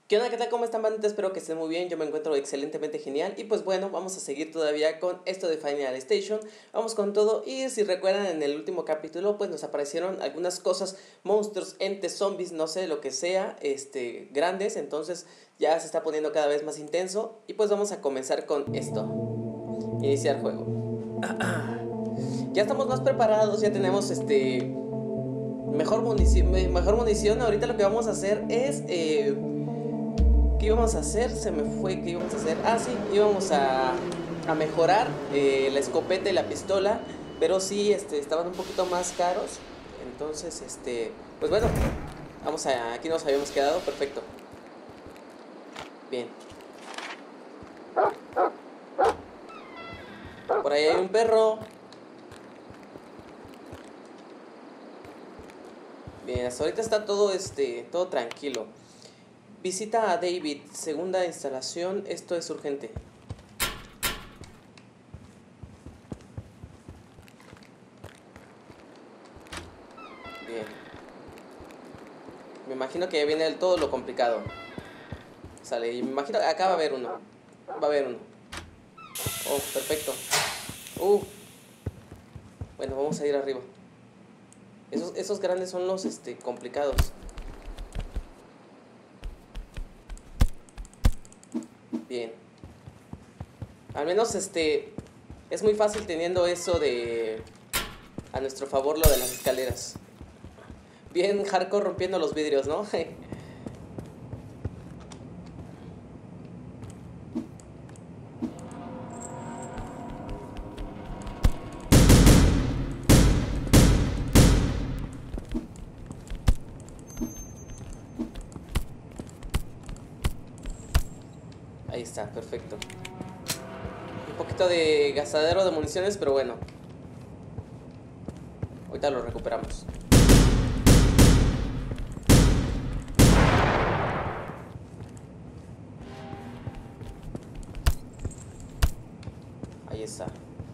¿Qué onda? ¿Qué tal? ¿Cómo están, bandita? Espero que estén muy bien, yo me encuentro excelentemente genial. Y pues bueno, vamos a seguir todavía con esto de Final Station. Vamos con todo, y si recuerdan en el último capítulo pues nos aparecieron algunas cosas, monstruos, entes, zombies, no sé, lo que sea, grandes. Entonces ya se está poniendo cada vez más intenso. Y pues vamos a comenzar con esto. Iniciar juego. Ya estamos más preparados, ya tenemos mejor munición. Ahorita lo que vamos a hacer es... ¿qué íbamos a hacer? Se me fue, ¿qué íbamos a hacer? Ah, sí, íbamos a mejorar la escopeta y la pistola, pero sí, estaban un poquito más caros. Entonces, pues bueno, aquí nos habíamos quedado, perfecto. Bien. Por ahí hay un perro. Bien, hasta ahorita está todo, todo tranquilo. Visita a David, segunda instalación, esto es urgente. Bien. Me imagino que viene todo lo complicado. Sale, y me imagino que acá va a haber uno. Va a haber uno. Oh, perfecto. Bueno, vamos a ir arriba. Esos grandes son los complicados. Bien. Al menos es muy fácil teniendo eso de a nuestro favor, lo de las escaleras. Bien hardcore rompiendo los vidrios, ¿no? Ahí está, perfecto. Un poquito de gastadero de municiones, pero bueno. Ahorita lo recuperamos. Ahí está.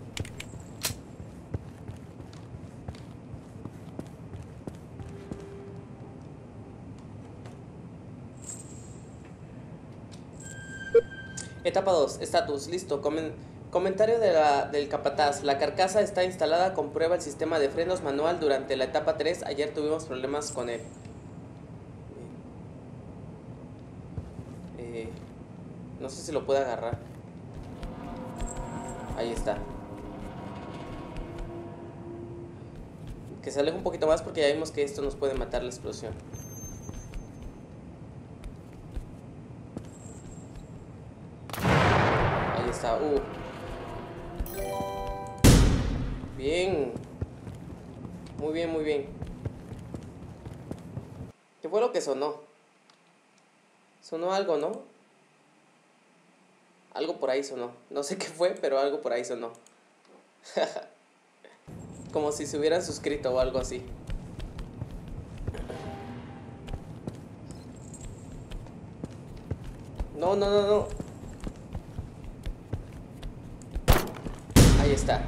Etapa 2, estatus, listo. Comentario del capataz. La carcasa está instalada, comprueba el sistema de frenos manual durante la etapa 3. Ayer tuvimos problemas con él. No sé si lo puede agarrar. Ahí está. Que se aleje un poquito más porque ya vimos que esto nos puede matar la explosión. Ahí está. Bien. Muy bien, muy bien. ¿Qué fue lo que sonó? Sonó algo, ¿no? Algo por ahí sonó. No sé qué fue, pero algo por ahí sonó. Como si se hubieran suscrito o algo así. No, no, no, no. Ahí está.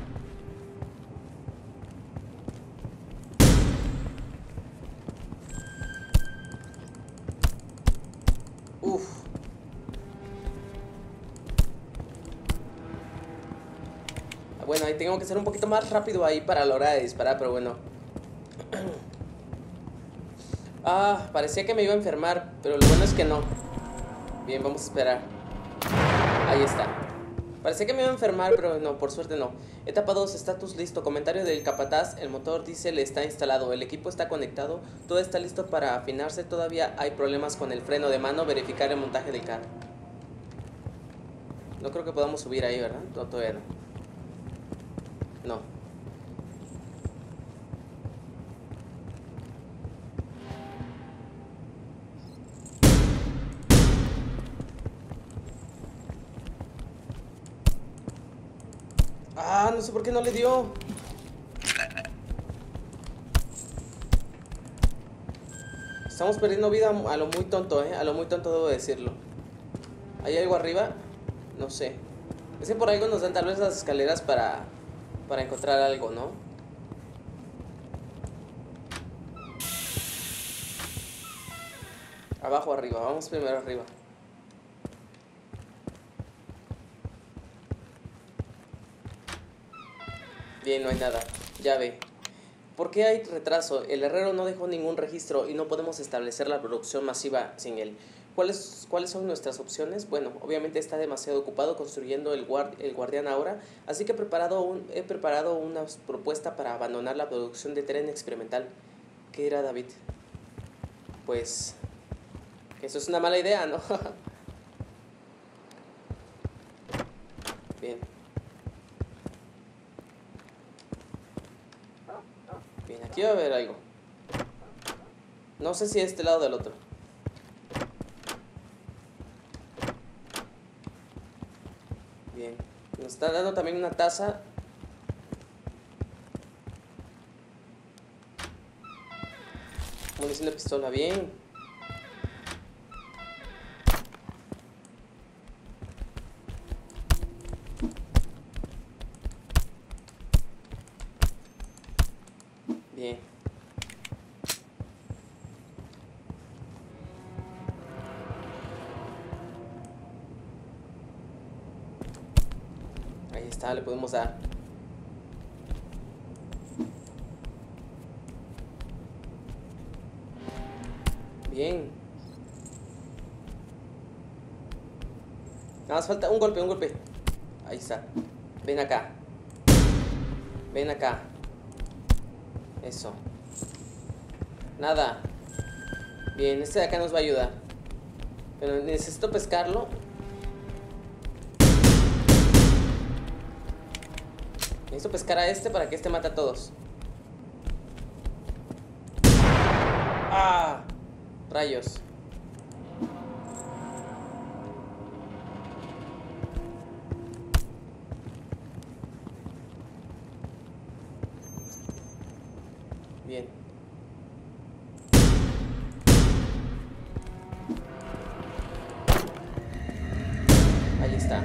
Bueno, ahí tengo que ser un poquito más rápido ahí para la hora de disparar, pero bueno. Parecía que me iba a enfermar, pero lo bueno es que no. Bien, vamos a esperar. Ahí está. Parecía que me iba a enfermar, pero no, por suerte no. Etapa 2, estatus listo. Comentario del capataz. El motor diésel está instalado, el equipo está conectado, todo está listo para afinarse. Todavía hay problemas con el freno de mano. Verificar el montaje del carro. No creo que podamos subir ahí, ¿verdad? No, todavía no. No. No sé por qué no le dio. Estamos perdiendo vida a lo muy tonto, a lo muy tonto debo decirlo. ¿Hay algo arriba? No sé. Es que por algo nos dan tal vez las escaleras para encontrar algo, ¿no? Abajo o arriba, vamos primero arriba. Bien, no hay nada. Llave. ¿Por qué hay retraso? El herrero no dejó ningún registro y no podemos establecer la producción masiva sin él. ¿Cuáles son nuestras opciones? Bueno, obviamente está demasiado ocupado construyendo el guardián ahora, así que he preparado una propuesta para abandonar la producción de tren experimental. ¿Qué era David? Pues que eso es una mala idea, ¿no? Bien. Bien, aquí va a haber algo. No sé si de este lado o del otro. Bien. Nos está dando también una taza. Munición de pistola, bien. Bien. Ahí está, le podemos dar. Bien. Nada más falta un golpe, un golpe. Ahí está. Ven acá. Ven acá. Eso. Nada. Bien, este de acá nos va a ayudar. Pero necesito pescarlo. Necesito pescar a este para que este mate a todos. ¡Ah! Rayos. Bien. Ahí está.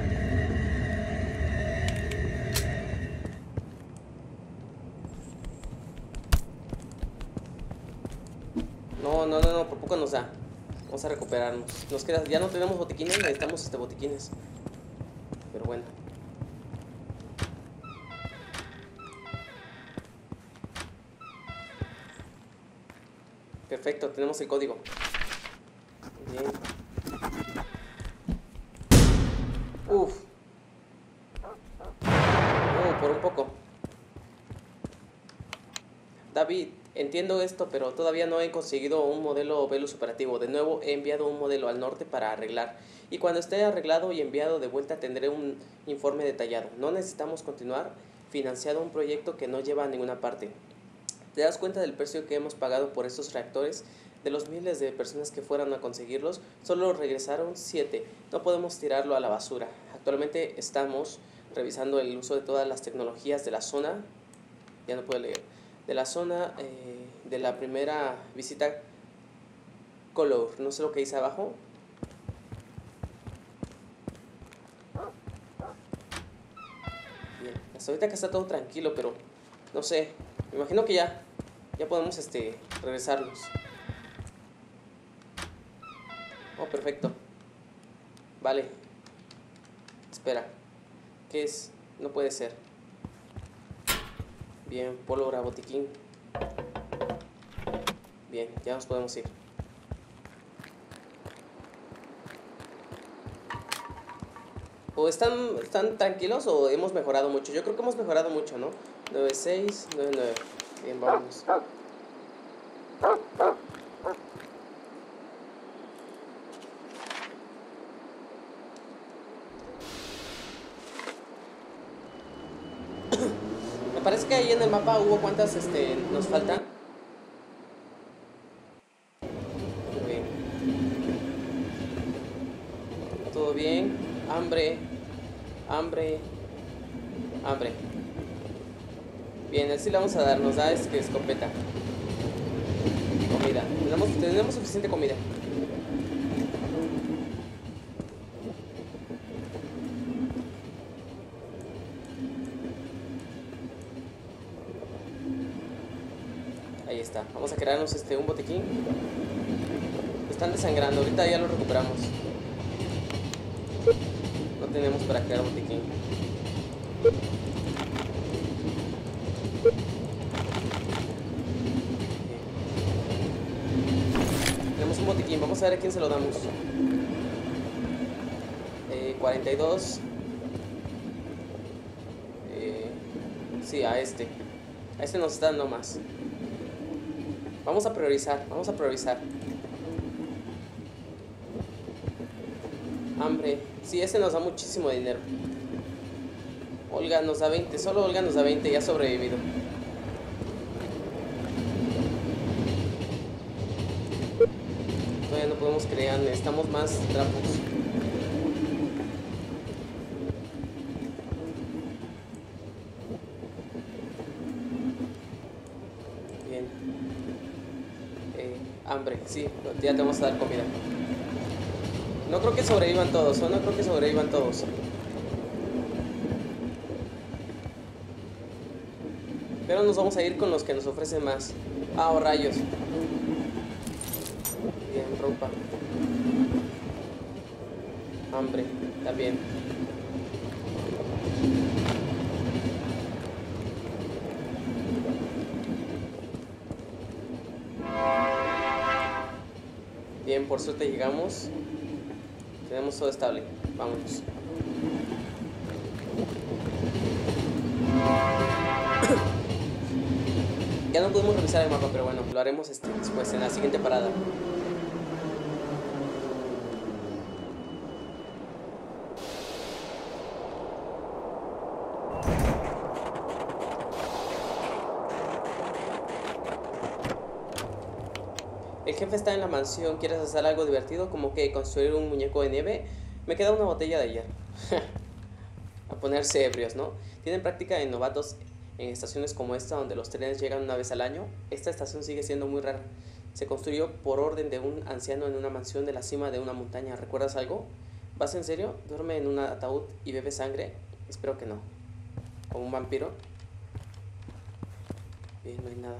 No, por poco nos da. Vamos a recuperarnos. Nos queda, ya no tenemos botiquines, necesitamos botiquines. Pero bueno. Perfecto, tenemos el código. Bien. Uf. Por un poco. David, entiendo esto, pero todavía no he conseguido un modelo Velus operativo. De nuevo, he enviado un modelo al norte para arreglar. Y cuando esté arreglado y enviado de vuelta, tendré un informe detallado. No necesitamos continuar financiando un proyecto que no lleva a ninguna parte. ¿Te das cuenta del precio que hemos pagado por estos reactores? De los miles de personas que fueron a conseguirlos, solo regresaron 7. No podemos tirarlo a la basura. Actualmente estamos revisando el uso de todas las tecnologías de la zona. Ya no puedo leer. De la zona de la primera visita Color. No sé lo que dice abajo. Bien. Hasta ahorita que está todo tranquilo, pero no sé. Me imagino que ya podemos regresarnos. Oh, perfecto. Vale. Espera. ¿Qué es? No puede ser. Bien, pólvora, botiquín. Bien, ya nos podemos ir. ¿O están tranquilos o hemos mejorado mucho? Yo creo que hemos mejorado mucho, ¿no? 96, 99. Bien, vamos. Me parece que ahí en el mapa hubo cuántas nos faltan. Bien. Todo bien. Hambre. Bien, así le vamos a dar. Nos da escopeta. Comida. Tenemos suficiente comida. Ahí está. Vamos a crearnos un botiquín. Están desangrando, ahorita ya lo recuperamos. No tenemos para crear botiquín. Tenemos un botiquín, vamos a ver a quién se lo damos. 42. Sí, a este. A este nos está dando más. Vamos a priorizar, vamos a priorizar. Hambre. Sí, este nos da muchísimo dinero. Olga nos da 20, solo Olga nos da 20 y ha sobrevivido. Todavía no podemos crear, necesitamos más trapos. Bien. Hambre, sí, ya te vamos a dar comida. No creo que sobrevivan todos, no creo que sobrevivan todos. Pero nos vamos a ir con los que nos ofrecen más. Ah, oh, rayos. Bien, ropa. Hambre, también. Bien, por suerte llegamos. Tenemos todo estable. Vámonos. Ya no pudimos revisar el mapa, pero bueno, lo haremos después, en la siguiente parada. El jefe está en la mansión. ¿Quieres hacer algo divertido? Como que construir un muñeco de nieve. Me queda una botella de ayer. A ponerse ebrios, ¿no? Tienen práctica de novatos en estaciones como esta, donde los trenes llegan una vez al año. Esta estación sigue siendo muy rara. Se construyó por orden de un anciano en una mansión de la cima de una montaña. ¿Recuerdas algo? ¿Vas en serio? ¿Duerme en un ataúd y bebe sangre? Espero que no. ¿Como un vampiro? Bien, no hay nada.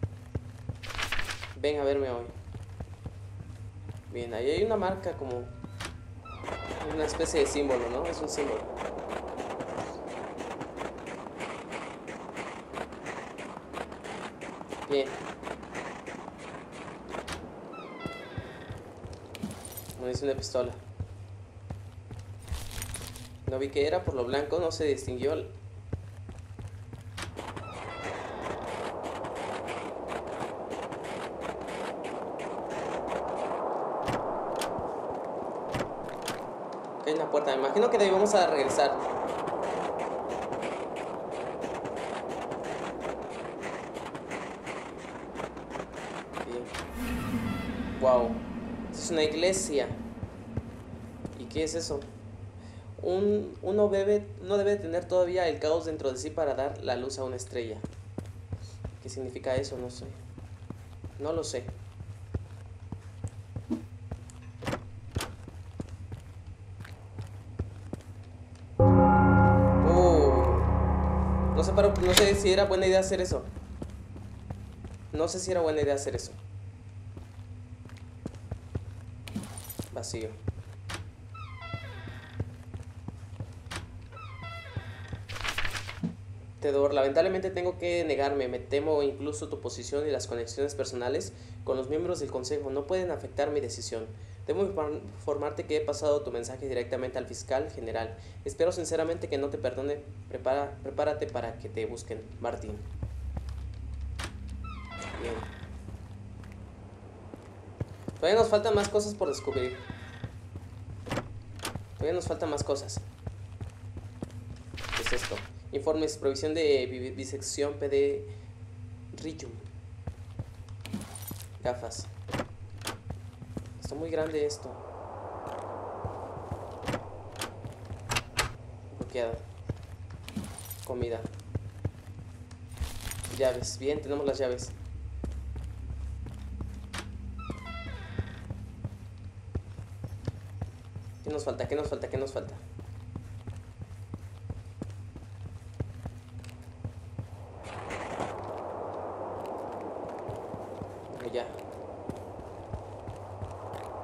Ven a verme hoy. Bien, ahí hay una marca como una especie de símbolo, ¿no? Es un símbolo. Bien. Munición de pistola. No vi que era, por lo blanco no se distinguió. Hay una puerta, me imagino que de ahí vamos a regresar. Bien. Wow. Es una iglesia. ¿Y qué es eso? Uno debe tener todavía el caos dentro de sí para dar la luz a una estrella. ¿Qué significa eso? No sé. No lo sé. No sé si era buena idea hacer eso. No sé si era buena idea hacer eso. Vacío. Tedor, lamentablemente tengo que negarme. Me temo incluso tu posición y las conexiones personales con los miembros del consejo no pueden afectar mi decisión. Debo informarte que he pasado tu mensaje directamente al fiscal general. Espero sinceramente que no te perdone. Prepárate para que te busquen, Martín. Bien. Todavía nos faltan más cosas por descubrir. Todavía nos faltan más cosas. ¿Qué es esto? Informes, provisión de bisección PD Rium. Gafas. Está muy grande esto. Bloqueado. Comida. Llaves. Bien, tenemos las llaves. ¿Qué nos falta? ¿Qué nos falta? ¿Qué nos falta? Ya.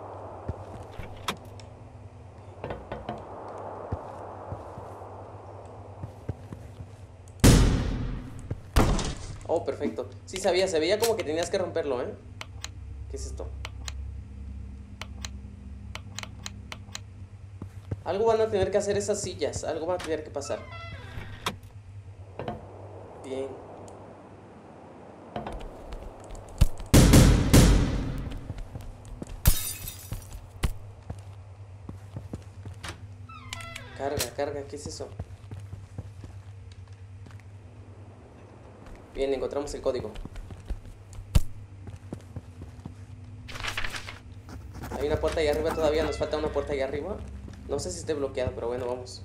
Oh, perfecto. Sí sabía, se veía como que tenías que romperlo, ¿eh? ¿Qué es esto? Algo van a tener que hacer esas sillas. Algo van a tener que pasar. Bien. Carga, carga. ¿Qué es eso? Bien, encontramos el código. Hay una puerta ahí arriba todavía. Nos falta una puerta ahí arriba. No sé si esté bloqueado, pero bueno, vamos.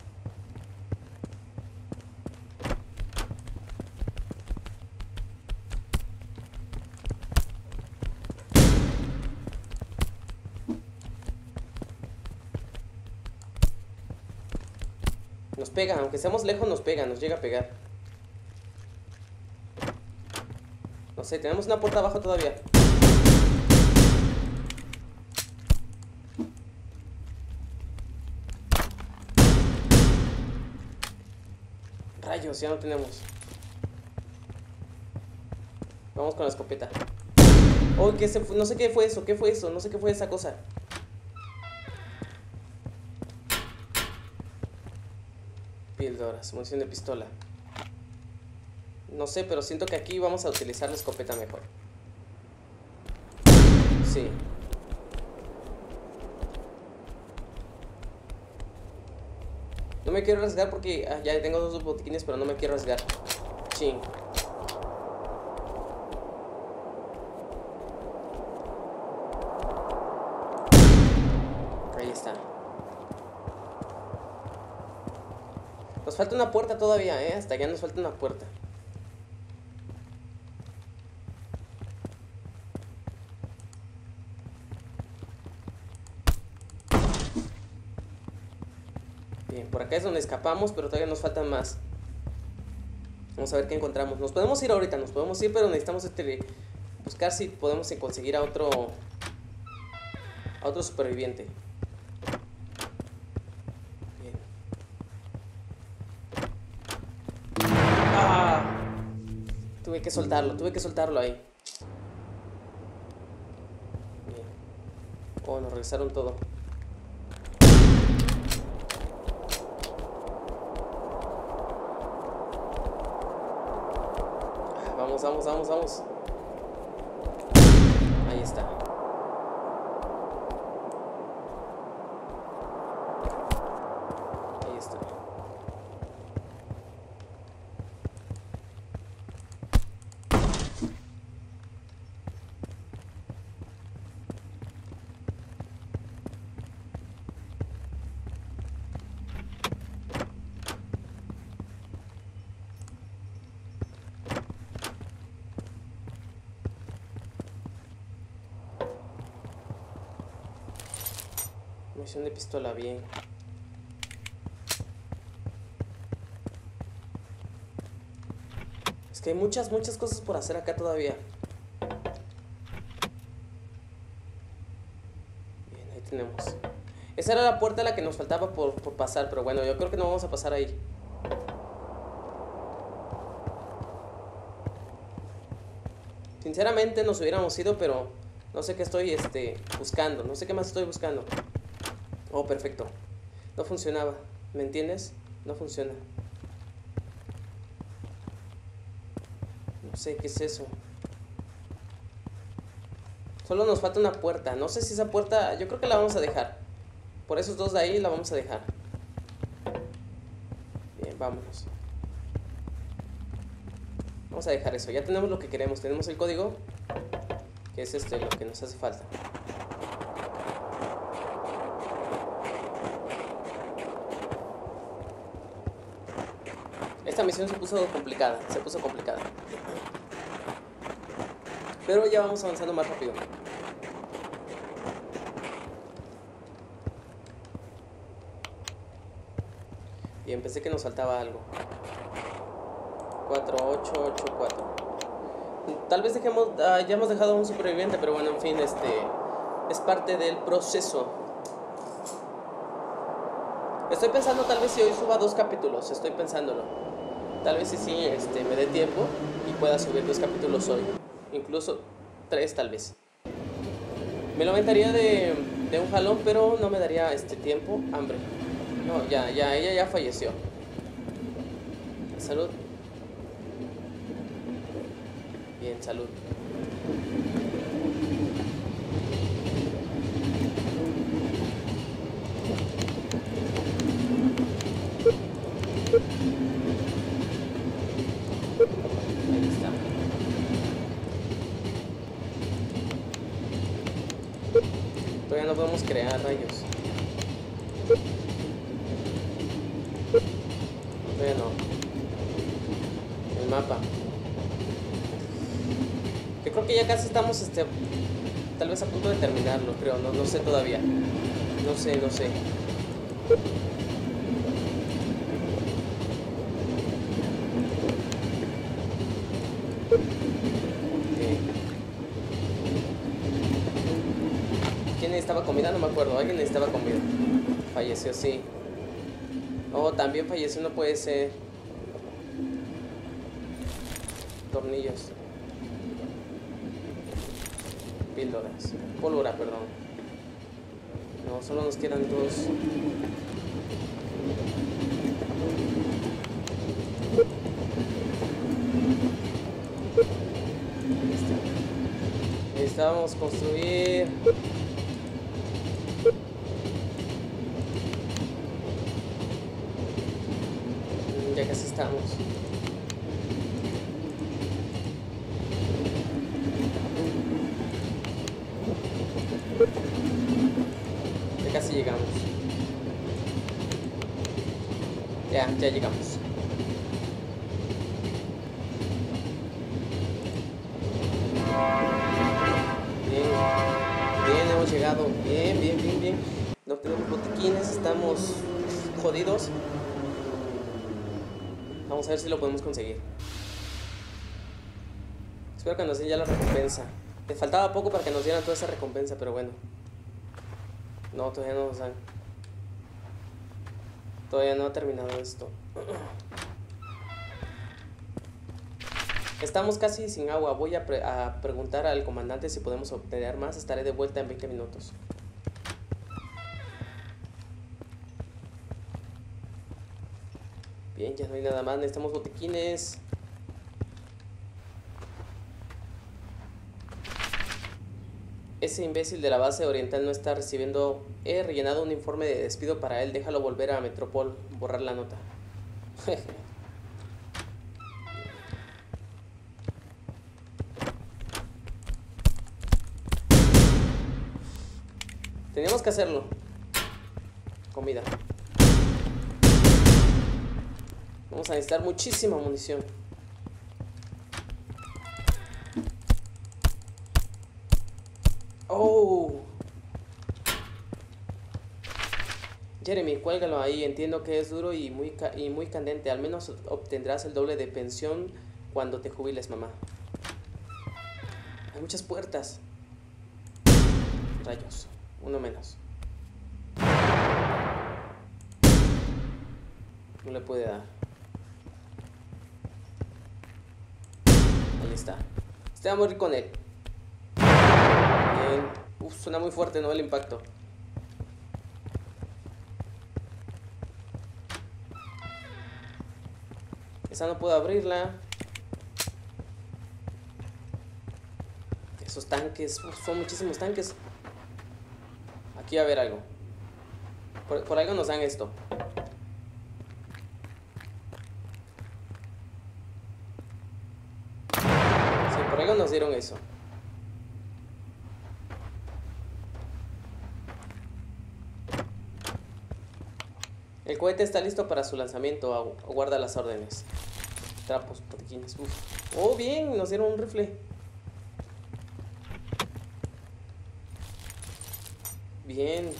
Nos pega, aunque seamos lejos nos pega, nos llega a pegar. No sé, tenemos una puerta abajo todavía. Rayos, ya no tenemos. Vamos con la escopeta. Oh, no sé qué fue eso, qué fue eso, no sé qué fue esa cosa. Píldoras, munición de pistola. No sé, pero siento que aquí vamos a utilizar la escopeta mejor. Sí. No me quiero arriesgar porque ya tengo 2 botiquines, pero no me quiero arriesgar. Ching. Ahí está. Nos falta una puerta todavía, hasta allá nos falta una puerta. Bien, por acá es donde escapamos, pero todavía nos faltan más. Vamos a ver qué encontramos. Nos podemos ir ahorita, nos podemos ir, pero necesitamos buscar si podemos conseguir a otro superviviente. Bien. ¡Ah! Tuve que soltarlo ahí. Bien. Oh, nos regresaron todo. Vamos. Ahí está. Ahí está. Munición de pistola, bien. Es que hay muchas cosas por hacer acá todavía. Bien, ahí tenemos. Esa era la puerta a la que nos faltaba por pasar, pero bueno, yo creo que no vamos a pasar ahí. Sinceramente nos hubiéramos ido, pero no sé qué estoy buscando. No sé qué más estoy buscando. Oh, perfecto. No funcionaba. ¿Me entiendes? No funciona. No sé qué es eso. Solo nos falta una puerta. No sé si esa puerta... Yo creo que la vamos a dejar. Por esos dos de ahí la vamos a dejar. Bien, vámonos. Vamos a dejar eso. Ya tenemos lo que queremos. Tenemos el código, que es lo que nos hace falta. Esta misión se puso complicada. Pero ya vamos avanzando más rápido. Bien, pensé que nos faltaba algo. 4884. Tal vez ya hemos dejado a un superviviente, pero bueno, en fin, es parte del proceso. Estoy pensando tal vez si hoy suba 2 capítulos, estoy pensándolo. Tal vez sí, me dé tiempo y pueda subir 2 capítulos hoy. Incluso 3 tal vez. Me lo aventaría de un jalón, pero no me daría tiempo. Hambre. No, ya, ella ya falleció. Salud. Bien, salud. Ahí está. Todavía no podemos crear rayos. Todavía no. El mapa. Yo creo que ya casi estamos tal vez a punto de terminarlo, creo. No sé todavía. No sé. ¿Quién necesitaba comida? No me acuerdo. Alguien necesitaba comida. Falleció, sí. Oh, también falleció, no puede ser. Tornillos. Píldoras. Pólvora, perdón. No, solo nos quedan 2. Necesitábamos construir. Ya casi estamos. Ya casi llegamos. Ya llegamos. Bien, hemos llegado. Bien. No tenemos botiquines, estamos jodidos. Vamos a ver si lo podemos conseguir. Espero que nos den ya la recompensa. Le faltaba poco para que nos dieran toda esa recompensa, pero bueno. No, todavía no nos dan. Todavía no ha terminado esto. Estamos casi sin agua. Voy a preguntar al comandante si podemos obtener más. Estaré de vuelta en 20 minutos. Bien, ya no hay nada más. Necesitamos botiquines. Ese imbécil de la base oriental no está recibiendo. He rellenado un informe de despido para él. Déjalo volver a Metropol. Borrar la nota. Teníamos que hacerlo. Comida. Vamos a necesitar muchísima munición. Oh. Jeremy, cuélgalo ahí. Entiendo que es duro y muy candente. Al menos obtendrás el doble de pensión cuando te jubiles, mamá. Hay muchas puertas. Rayos. Uno menos. No le puede dar. Ahí está. Va a morir con él. Bien. Uf, suena muy fuerte, ¿no? El impacto. Esa no puedo abrirla. Esos tanques. Uf, son muchísimos tanques. Aquí va a haber algo. Por algo nos dan esto. Sí, por algo nos dieron eso. El cohete está listo para su lanzamiento. Aguarda las órdenes. Trapos, botiquines. Uf. Oh, bien, nos dieron un rifle. Bien.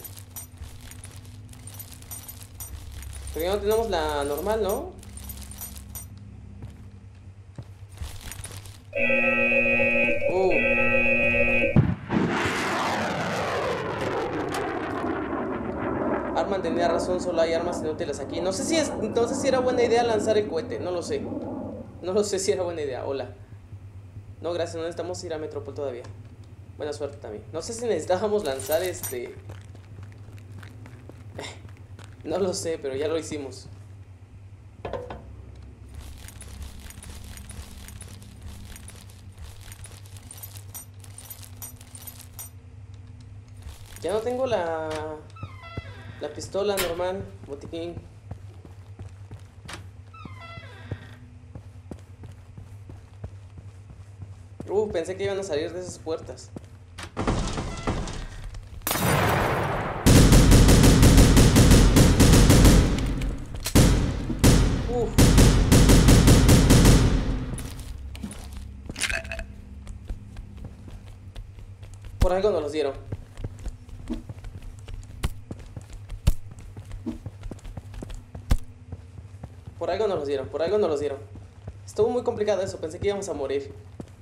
Pero ya no tenemos la normal, ¿no? Arman tenía razón, solo hay armas inútiles aquí. No sé si era buena idea lanzar el cohete, no lo sé. No lo sé si era buena idea. Hola. No, gracias, no necesitamos ir a Metrópol todavía. Buena suerte también. No sé si necesitábamos lanzar No lo sé, pero ya lo hicimos. Ya no tengo la pistola normal, botiquín. Pensé que iban a salir de esas puertas. Por algo nos los dieron. Por algo nos los dieron, por algo nos los dieron. Estuvo muy complicado eso, pensé que íbamos a morir.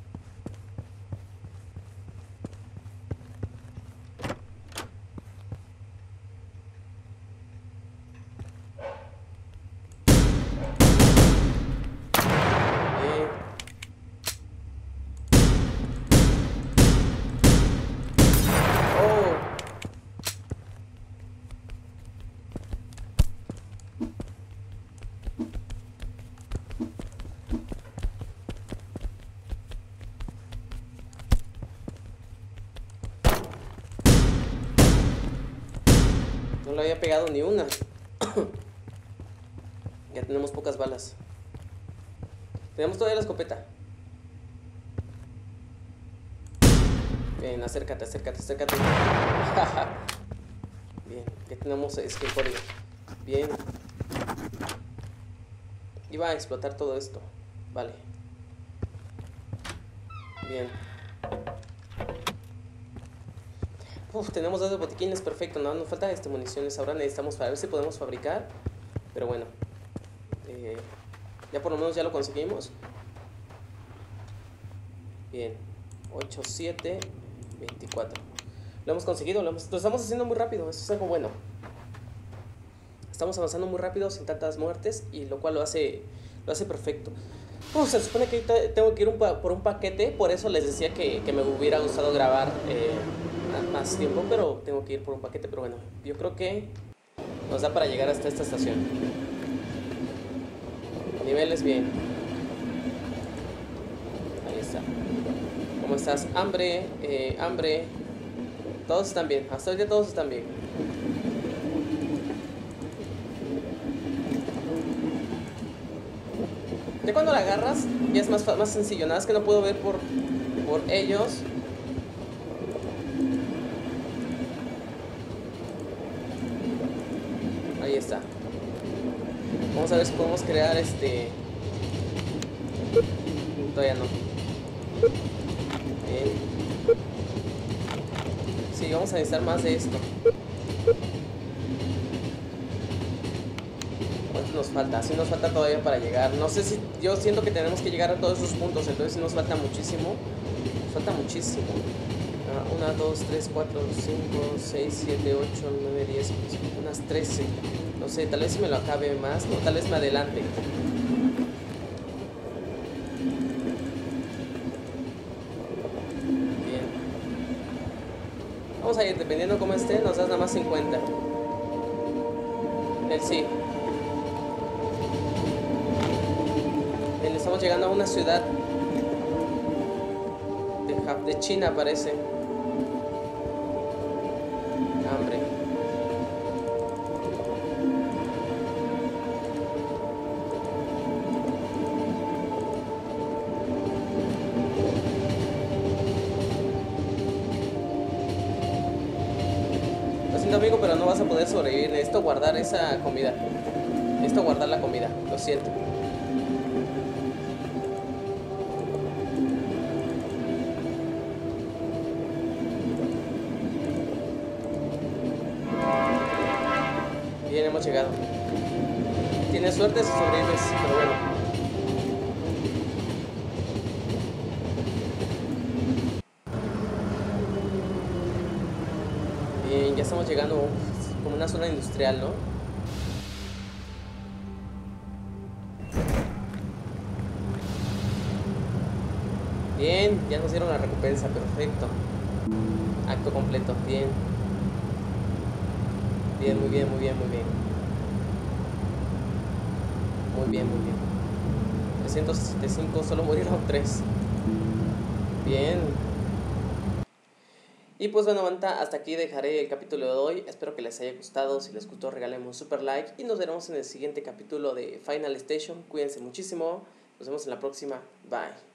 No le había pegado ni una. Ya tenemos pocas balas. Tenemos todavía la escopeta. Bien, acércate. Bien, ya tenemos skill por ello. Bien. Iba a explotar todo esto. Vale. Bien. Tenemos 2 botiquines, perfecto. No, nos falta municiones. Ahora necesitamos para ver si podemos fabricar. Pero bueno. Ya por lo menos ya lo conseguimos. Bien. 8, 7, 24. Lo hemos conseguido. Lo estamos haciendo muy rápido. Eso es algo bueno. Estamos avanzando muy rápido sin tantas muertes. Y lo cual lo hace perfecto. Se supone que tengo que ir por un paquete. Por eso les decía que me hubiera gustado grabar más tiempo, pero tengo que ir por un paquete. Pero bueno, yo creo que nos da para llegar hasta esta estación. Niveles bien. Ahí está. ¿Cómo estás? Hambre. Todos están bien. Hasta hoy todos están bien. Ya cuando la agarras ya es más sencillo. Nada, es que no puedo ver por ellos. Ahí está. Vamos a ver si podemos crear Todavía no. Bien. Sí, vamos a necesitar más de esto. ¿Cuánto nos falta? Sí nos falta todavía para llegar. No sé si... Yo siento que tenemos que llegar a todos esos puntos. Entonces sí nos falta muchísimo. Nos falta muchísimo. 1, 2, 3, 4, 5, 6, 7, 8, 9, 10, unas 13. No sé, tal vez si me lo acabe más, no, tal vez me adelante. Bien. Vamos a ir, dependiendo cómo esté, nos das nada más 50. Sí. Bien, estamos llegando a una ciudad de China, parece. Hambre. Lo siento, amigo, pero no vas a poder sobrevivir. Necesito guardar esa comida. Necesito guardar la comida. Lo siento. Bien, hemos llegado. Tienes suerte si sobrevives, pero bueno. Bien, ya estamos llegando. como una zona industrial, ¿no? Bien, ya nos dieron la recompensa, perfecto. Acto completo, bien. Bien, muy bien, muy bien, muy bien. Muy bien, muy bien. 365, solo murieron 3. Bien. Y pues bueno, banda, hasta aquí dejaré el capítulo de hoy. Espero que les haya gustado. Si les gustó, regalen un super like. Y nos veremos en el siguiente capítulo de Final Station. Cuídense muchísimo. Nos vemos en la próxima. Bye.